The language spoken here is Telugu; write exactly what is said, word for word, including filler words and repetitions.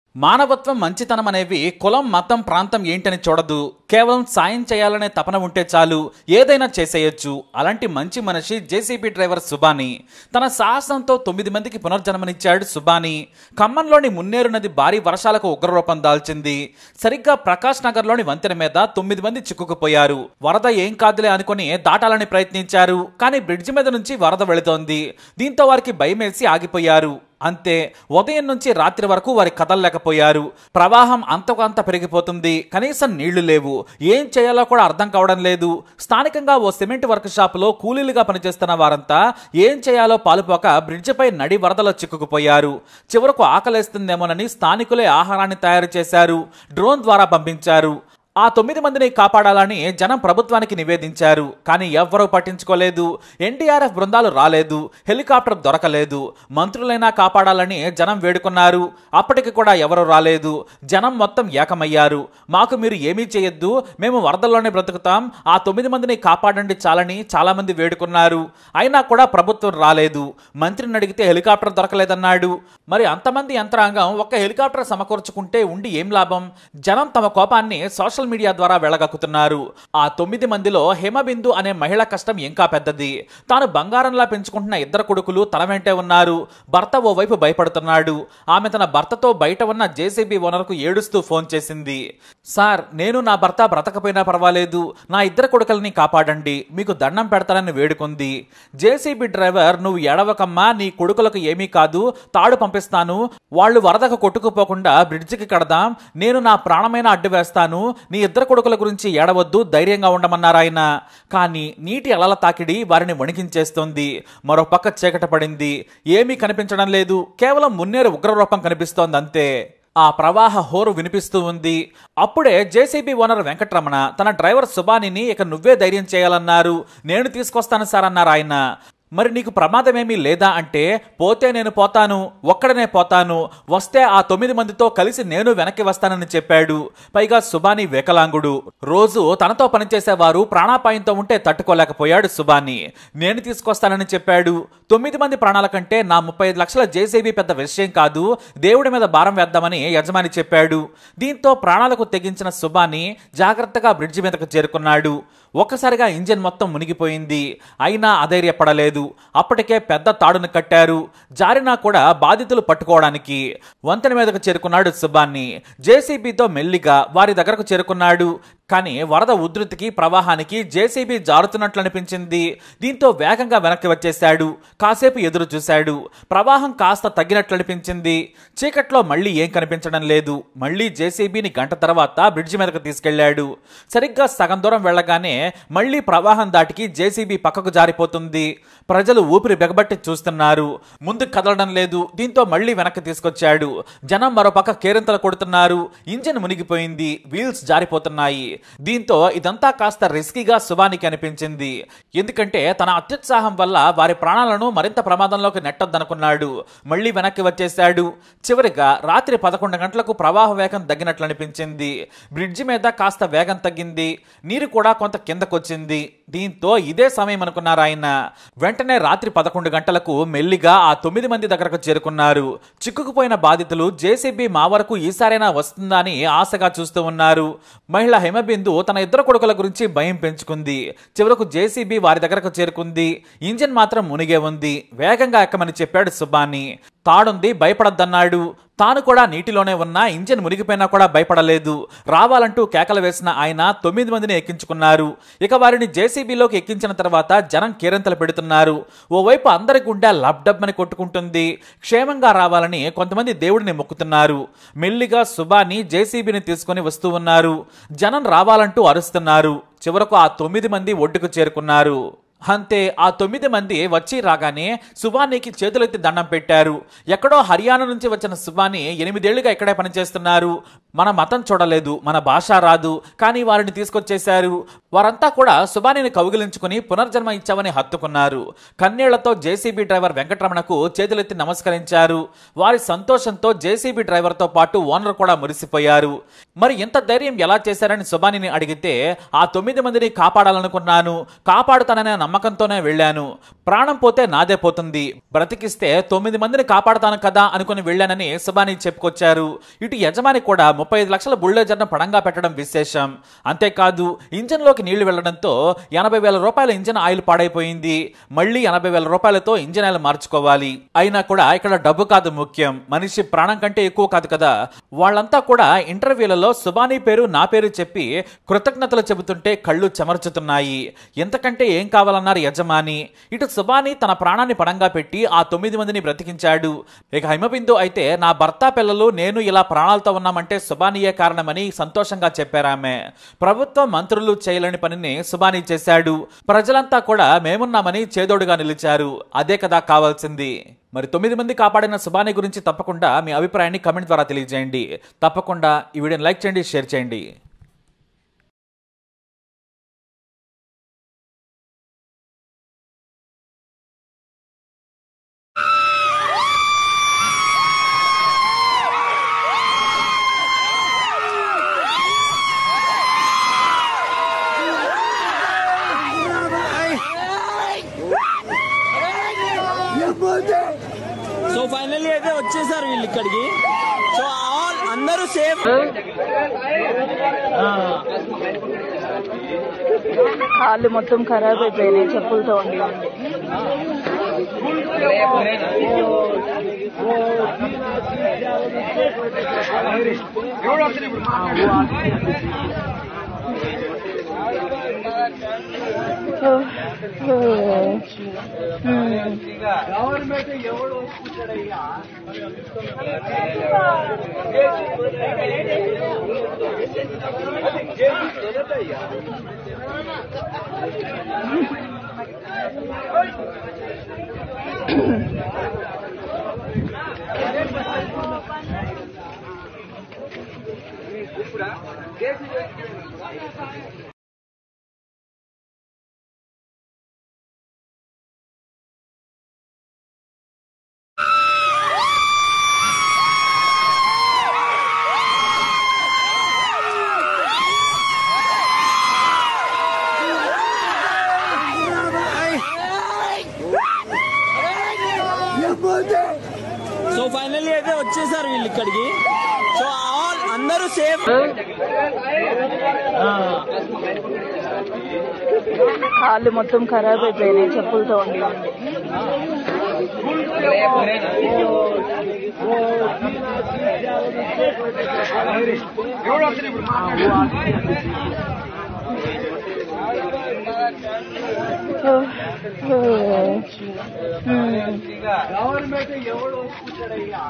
మానవత్వం, మంచితనం అనేవి కులం, మతం, ప్రాంతం ఏంటని చూడదు. కేవలం సాయం చేయాలనే తపన ఉంటే చాలు, ఏదైనా చేసేయొచ్చు. అలాంటి మంచి మనిషి జేసీబీ డ్రైవర్ సుబాని. తన సాహసంతో తొమ్మిది మందికి పునర్జన్మనిచ్చాడు సుబాని. ఖమ్మంలోని మున్నేరు నది భారీ వర్షాలకు ఉగ్రరూపం దాల్చింది. సరిగ్గా ప్రకాష్ నగర్లోని వంతెన మీద తొమ్మిది మంది చిక్కుకుపోయారు. వరద ఏం కాదులే అనుకుని దాటాలని ప్రయత్నించారు. కానీ బ్రిడ్జి మీద నుంచి వరద వెళుతోంది. దీంతో వారికి భయమేసి ఆగిపోయారు. అంతే, ఉదయం నుంచి రాత్రి వరకు వారి కదలలేకపోయారు. ప్రవాహం అంతకు అంత పెరిగిపోతుంది. కనీసం నీళ్లు లేవు. ఏం చేయాలో కూడా అర్థం కావడం లేదు. స్థానికంగా ఓ సిమెంట్ వర్క్ షాప్ లో కూలీలుగా పనిచేస్తున్న వారంతా ఏం చేయాలో పాలుపోక బ్రిడ్జిపై నడి వరదలో చిక్కుకుపోయారు. చివరకు ఆకలేస్తుందేమోనని స్థానికులే ఆహారాన్ని తయారు చేశారు. డ్రోన్ ద్వారా పంపించారు. ఆ తొమ్మిది మందిని కాపాడాలని జనం ప్రభుత్వానికి నివేదించారు. కానీ ఎవ్వరూ పట్టించుకోలేదు. ఎన్డీఆర్ఎఫ్ బృందాలు రాలేదు. హెలికాప్టర్ దొరకలేదు. మంత్రులైనా కాపాడాలని జనం వేడుకున్నారు. అప్పటికి కూడా ఎవరూ రాలేదు. జనం మొత్తం ఏకమయ్యారు. మాకు మీరు ఏమీ చేయొద్దు, మేము వరదల్లోనే బ్రతుకుతాం, ఆ తొమ్మిది మందిని కాపాడండి చాలని చాలా మంది వేడుకున్నారు. అయినా కూడా ప్రభుత్వం రాలేదు. మంత్రిని అడిగితే హెలికాప్టర్ దొరకలేదన్నాడు. మరి అంతమంది యంత్రాంగం ఒక్క హెలికాప్టర్ సమకూర్చుకుంటే ఉండి ఏం లాభం? జనం తమ కోపాన్ని సోషల్ మీడియా ద్వారా వెళ్ళగక్కుతున్నారు. ఆ తొమ్మిది మందిలో హిమబిందు అనే మహిళ కష్టం ఇంకా పెద్దది. తాను బంగారంలా పెంచుకుంటున్న ఇద్దరు కొడుకులు తన వెంటే ఉన్నారు. భర్త ఓవైపు భయపడుతున్నాడు. ఆమె తన భర్తతో బయట ఉన్న జేసీబీ ఓనర్కు ఏడుస్తూ ఫోన్ చేసింది. సార్, నేను నా భర్త బ్రతకపోయినా పర్వాలేదు, నా ఇద్దరు కొడుకుల్ని కాపాడండి, మీకు దండం పెడతానని వేడుకుంది. జేసీబీ డ్రైవర్, నువ్వు ఏడవకమ్మా, నీ కొడుకులకు ఏమీ కాదు, తాడు పంపిస్తాను, వాళ్ళు వరదకు కొట్టుకుపోకుండా బ్రిడ్జికి కడదాం, నేను నా ప్రాణమైన అడ్డు వేస్తాను, నీ ఇద్దరు కొడుకుల గురించి ఏడవద్దు, ధైర్యంగా ఉండమన్నారాయన. కానీ నీటి అలల తాకిడి వారిని వణికించేస్తోంది. మరో పక్క చీకట పడింది. ఏమీ కనిపించడం లేదు. కేవలం మున్నేరు ఉగ్రరూపం కనిపిస్తోంది అంతే. ఆ ప్రవాహ హోరు వినిపిస్తూ ఉంది. అప్పుడే జేసీబీ ఓనర్ వెంకటరమణ తన డ్రైవర్ సుబానిని ఇక నువ్వే ధైర్యం చేయాలన్నారు. నేను తీసుకొస్తాను సార్ అన్నారు ఆయన. మరి నీకు ప్రమాదమేమీ లేదా అంటే, పోతే నేను పోతాను, ఒక్కడనే పోతాను, వస్తే ఆ తొమ్మిది మందితో కలిసి నేను వెనక్కి వస్తానని చెప్పాడు. పైగా సుబాని వికలాంగుడు. రోజు తనతో పనిచేసేవారు ప్రాణాపాయంతో ఉంటే తట్టుకోలేకపోయాడు సుబాని. నేను తీసుకొస్తానని చెప్పాడు. తొమ్మిది మంది ప్రాణాల కంటే నా ముప్పై ఐదు లక్షల జేసీబీ పెద్ద విషయం కాదు, దేవుడి మీద భారం వేద్దామని యజమాని చెప్పాడు. దీంతో ప్రాణాలకు తెగించిన సుబాని జాగ్రత్తగా బ్రిడ్జి మీదకు చేరుకున్నాడు. ఒక్కసారిగా ఇంజిన్ మొత్తం మునిగిపోయింది. అయినా అధైర్యపడలేదు. అప్పటికే పెద్ద తాడును కట్టారు. జారినా కూడా బాధితులు పట్టుకోవడానికి. వంతెన మీదకు చేరుకున్నాడు సుబాని. జేసీబీతో మెల్లిగా వారి దగ్గరకు చేరుకున్నాడు. కానీ వరద ఉధృతికి, ప్రవాహానికి జేసీబీ జారుతున్నట్లు అనిపించింది. దీంతో వేగంగా వెనక్కి వచ్చేశాడు. కాసేపు ఎదురు చూశాడు. ప్రవాహం కాస్త తగ్గినట్లు అనిపించింది. చీకట్లో మళ్ళీ ఏం కనిపించడం లేదు. మళ్ళీ జేసీబీని గంట తర్వాత బ్రిడ్జి మీదకు తీసుకెళ్లాడు. సరిగ్గా సగం దూరం వెళ్ళగానే మళ్ళీ ప్రవాహం దాటికి జేసీబీ పక్కకు జారిపోతుంది. ప్రజలు ఊపిరి బిగబట్టి చూస్తున్నారు. ముందు కదలడం లేదు. దీంతో మళ్ళీ వెనక్కి తీసుకొచ్చాడు. జనం మరోపక్క కేరింతలు కొడుతున్నారు. ఇంజిన్ మునిగిపోయింది. వీల్స్ జారిపోతున్నాయి. దీంతో ఇదంతా కాస్త రిస్కీగా సుబానికి అనిపించింది. ఎందుకంటే తన అత్యుత్సాహం వల్ల వారి ప్రాణాలను మరింత ప్రమాదంలోకి నెట్టొద్దనుకున్నాడు. మళ్ళీ వెనక్కి వచ్చేశాడు. చివరిగా రాత్రి పదకొండు గంటలకు ప్రవాహ వేగం తగ్గినట్లు అనిపించింది. బ్రిడ్జి మీద కాస్త వేగం తగ్గింది. నీరు కూడా కొంత కిందకొచ్చింది. దీంతో ఇదే సమయం అనుకున్నారు ఆయన. వెంటనే రాత్రి పదకొండు గంటలకు మెల్లిగా ఆ తొమ్మిది మంది దగ్గరకు చేరుకున్నారు. చిక్కుకుపోయిన బాధితులు జేసీబీ మా వరకు ఈసారైనా వస్తుందా అని ఆశగా చూస్తూ ఉన్నారు. మహిళ హిమబిందు తన ఇద్దరు కొడుకుల గురించి భయం పెంచుకుంది. చివరకు జేసీబీ వారి దగ్గరకు చేరుకుంది. ఇంజిన్ మాత్రం మునిగే ఉంది. వేగంగా ఎక్కమని చెప్పాడు సుబాని. తాడుంది, భయపడద్దన్నాడు. తాను కూడా నీటిలోనే ఉన్నా ఇంజిన్ మునిగిపోయినా కూడా భయపడలేదు. రావాలంటూ కేకలు వేసిన ఆయన తొమ్మిది మందిని ఎక్కించుకున్నారు. ఇక వారిని జేసీబీలోకి ఎక్కించిన తర్వాత జనం కేరింతలు పెడుతున్నారు. ఓవైపు అందరి గుండె లబ్డబ్బని కొట్టుకుంటుంది. క్షేమంగా రావాలని కొంతమంది దేవుడిని మొక్కుతున్నారు. మెల్లిగా సుబాని జేసీబీని తీసుకుని వస్తూ ఉన్నారు. జనం రావాలంటూ అరుస్తున్నారు. చివరకు ఆ తొమ్మిది మంది ఒడ్డుకు చేరుకున్నారు. అంతే, ఆ తొమ్మిది మంది వచ్చి రాగానే సుబానికి చేతులెత్తి దండం పెట్టారు. ఎక్కడో హర్యానా నుంచి వచ్చిన సుబాని ఎనిమిదేళ్లుగా ఇక్కడే పనిచేస్తున్నారు. మన మతం చూడలేదు, మన భాష రాదు, కానీ వారిని తీసుకొచ్చేశారు. వారంతా కూడా సుబానిని కౌగిలించుకుని పునర్జన్మ ఇచ్చామని హత్తుకున్నారు. కన్నీళ్లతో జేసీబీ డ్రైవర్ వెంకటరమణకు చేతులెత్తి నమస్కరించారు. వారి సంతోషంతో జేసీబీ డ్రైవర్తో పాటు ఓనర్ కూడా మురిసిపోయారు. మరి ఇంత ధైర్యం ఎలా చేశారని సుబానిని అడిగితే, ఆ తొమ్మిది మందిని కాపాడాలనుకున్నాను, కాపాడుతాననే నమ్మకంతోనే వెళ్ళాను. ప్రాణం పోతే నాదే పోతుంది, బ్రతికిస్తే తొమ్మిది మందిని కాపాడుతాను కదా అనుకుని వెళ్ళానని సుబాని చెప్పుకొచ్చారు. ఇటు యజమాని కూడా ముప్పై ఐదు లక్షల బుల్డోజర్ను పడంగా పెట్టడం విశేషం. అంతేకాదు, ఇంజన్లోకి నీళ్లు వెళ్లడంతో ఎనభై వేల రూపాయల ఇంజన్ ఆయిల్ పాడైపోయింది. మళ్లీ ఎనభై వేల రూపాయలతో ఇంజన్ ఆయిల్ మార్చుకోవాలి. అయినా కూడా ఇక్కడ డబ్బు కాదు ముఖ్యం, మనిషి ప్రాణం కంటే ఎక్కువ కాదు కదా. వాళ్ళంతా కూడా ఇంటర్వ్యూలలో సుబాని పేరు నా పేరు చెప్పి కృతజ్ఞతలు చెబుతుంటే కళ్ళు చెమర్చుతున్నాయి. ఎంతకంటే ఏం కావాలన్నారు యజమాని. ఇటు సుబాని తన ప్రాణాన్ని పడంగా పెట్టి ఆ తొమ్మిది మందిని బ్రతికించాడు. ఇక హిమబిందు అయితే, నా భర్త పిల్లలు నేను ఇలా ప్రాణాలతో ఉన్నామంటే సుబానియే కారణమని సంతోషంగా చెప్పారామె. ప్రభుత్వం మంత్రులు చేయలేని పనిని సుబాని చేశాడు. ప్రజలంతా కూడా మేమున్నామని చేదోడుగా నిలిచారు. అదే కదా కావాల్సింది. మరి తొమ్మిది మంది కాపాడిన సుబాని గురించి తప్పకుండా మీ అభిప్రాయాన్ని కమెంట్ ద్వారా తెలియజేయండి. తప్పకుండా ఈ వీడియోని లైక్ చేయండి, షేర్ చేయండి. సో ఫైనల్లీ అయితే వచ్చేసారు వీళ్ళు ఇక్కడికి. సో ఆల్ అందరూ సేఫ్. కాళ్ళు మొత్తం ఖరాబ్ అయిపోయినాయి చెప్పులతో ఉండి ఉండి. గవర్నమెంట్ ఎవడు ఒప్పుకుంటాడయ్యా? సో ఫైనల్లీ అయితే వచ్చేసారు వీళ్ళు ఇక్కడికి. సో ఆల్ అందరూ సేఫ్. కాళ్ళు మొత్తం ఖరాబ్ అయిపోయినాయి చెప్పులతో ఉండి ఉండి. గవర్నమెంట్ ఎవడు ఒప్పుకుంటాడయ్యా?